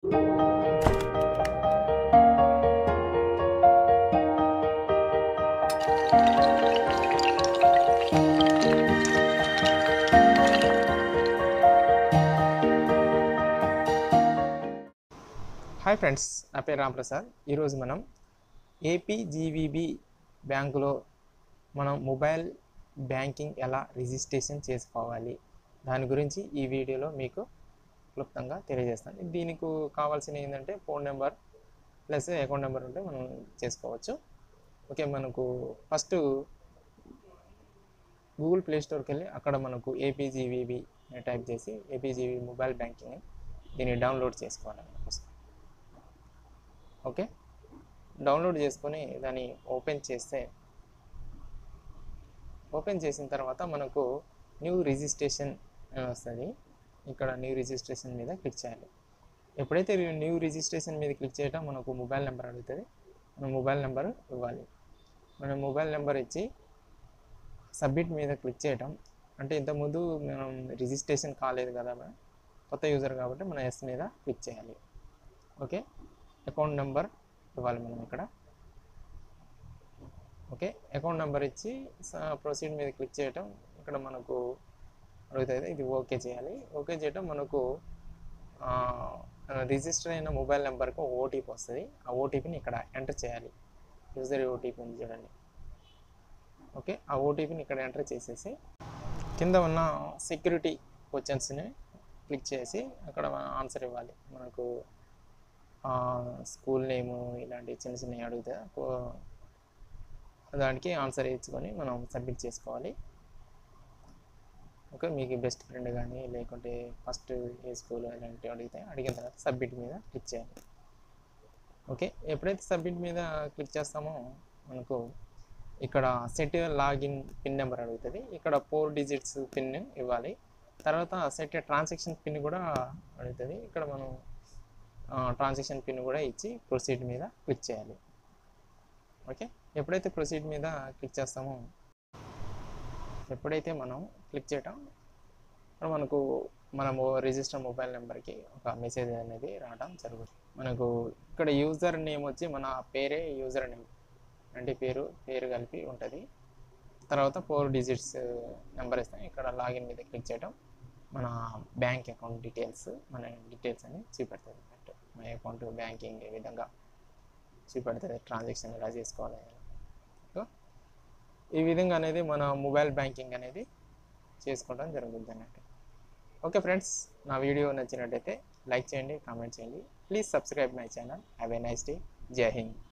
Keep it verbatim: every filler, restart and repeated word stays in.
Hi friends, నా పేరు రాంప్రసాద్. ఈరోజు మనం ఏపీజీవీబీ బ్యాంకులో మనం మొబైల్ బ్యాంకింగ్ ఎలా రిజిస్ట్రేషన్ చేసుకోవాలి దాని గురించి ఈ వీడియోలో మీకు క్లుప్తంగా తెలియజేస్తాను. దీనికి కావాల్సిన ఏంటంటే phone number plus account number ఉంటే మనం చేసుకోవచ్చు. ఓకే, మనకు ఫస్ట్ గూగుల్ ప్లే స్టోర్కి వెళ్ళి అక్కడ మనకు ఏపీజీవీబీ టైప్ చేసి ఏపీజీవీ మొబైల్ బ్యాంకింగ్ దీన్ని డౌన్లోడ్ చేసుకోవాలన్నమాట. ఓకే, డౌన్లోడ్ చేసుకొని దాన్ని ఓపెన్ చేస్తే ఓపెన్ చేసిన తర్వాత మనకు న్యూ రిజిస్ట్రేషన్ వస్తుంది. ఇక్కడ న్యూ రిజిస్ట్రేషన్ మీద క్లిక్ చేయాలి. ఎప్పుడైతే న్యూ రిజిస్ట్రేషన్ మీద క్లిక్ చేయటం మనకు మొబైల్ నెంబర్ అడుగుతుంది. మన మొబైల్ నెంబర్ ఇవ్వాలి. మన మొబైల్ నెంబర్ ఇచ్చి సబ్మిట్ మీద క్లిక్ చేయటం. అంటే ఇంతకుముందు మనం రిజిస్ట్రేషన్ కాలేదు కదా, కొత్త యూజర్ కాబట్టి మనం ఎస్ మీద క్లిక్ చేయాలి. ఓకే, అకౌంట్ నెంబర్ ఇవ్వాలి మనం ఇక్కడ. ఓకే, అకౌంట్ నెంబర్ ఇచ్చి ప్రొసీడ్ మీద క్లిక్ చేయటం. ఇక్కడ మనకు అడుగుతుంది, ఇది ఓకే చేయాలి. ఓకే చేయటం మనకు రిజిస్టర్ అయిన మొబైల్ నెంబర్కి ఒక ఓటీపీ వస్తుంది. ఆ ఓటీపీని ఇక్కడ ఎంటర్ చేయాలి. యూజర్ ఓటీపీ ఉంది చూడండి. ఓకే, ఆ ఓటీపీని ఇక్కడ ఎంటర్ చేసేసి కింద ఉన్న సెక్యూరిటీ క్వశ్చన్స్ని క్లిక్ చేసి అక్కడ ఆన్సర్ ఇవ్వాలి. మనకు స్కూల్ నేము ఇలాంటి చిన్న చిన్నవి అడిగితే దానికి ఆన్సర్ ఇచ్చుకొని మనం సబ్మిట్ చేసుకోవాలి. ఓకే, మీకు బెస్ట్ ఫ్రెండ్ కానీ లేకుంటే ఫస్ట్ ఏ స్కూల్ ఇలాంటివి అడిగితే అడిగిన తర్వాత సబ్మిట్ మీద క్లిక్ చేయాలి. ఓకే, ఎప్పుడైతే సబ్మిట్ మీద క్లిక్ చేస్తామో మనకు ఇక్కడ సెట్ లాగిన్ పిన్ నెంబర్ అడుగుతుంది. ఇక్కడ ఫోర్ డిజిట్స్ పిన్ ఇవ్వాలి. తర్వాత సెట్ ట్రాన్సాక్షన్ పిన్ కూడా అడుగుతుంది. ఇక్కడ మనం ట్రాన్సాక్షన్ పిన్ కూడా ఇచ్చి ప్రొసీడ్ మీద క్లిక్ చేయాలి. ఓకే, ఎప్పుడైతే ప్రొసీడ్ మీద క్లిక్ చేస్తామో ఎప్పుడైతే మనం క్లిక్ చేయటం మనకు మనము రిజిస్టర్ మొబైల్ నెంబర్కి ఒక మెసేజ్ అనేది రావడం జరుగుతుంది. మనకు ఇక్కడ యూజర్ నేమ్ వచ్చి మన పేరే యూజర్ నేమ్ అంటే పేరు పేరు కలిపి ఉంటుంది. తర్వాత ఫోర్ డిజిట్స్ నెంబర్ ఇస్తాం. ఇక్కడ లాగిన్ మీద క్లిక్ చేయటం మన బ్యాంక్ అకౌంట్ డీటెయిల్స్ మన డీటెయిల్స్ అని చూపెడుతుంది. మన అకౌంట్ బ్యాంకింగ్ ఏ విధంగా చూపెడుతుంది, ట్రాన్సాక్షన్ ఎలా చేసుకోవాలి. ఈ విధంగా అనేది మన మొబైల్ బ్యాంకింగ్ అనేది చేసుకోవడం జరుగుతుంది అన్నట్టు. ఓకే ఫ్రెండ్స్, నా వీడియో నచ్చినట్టయితే లైక్ చేయండి, కామెంట్ చేయండి. Please subscribe my channel. Have a nice day. జై హింద్.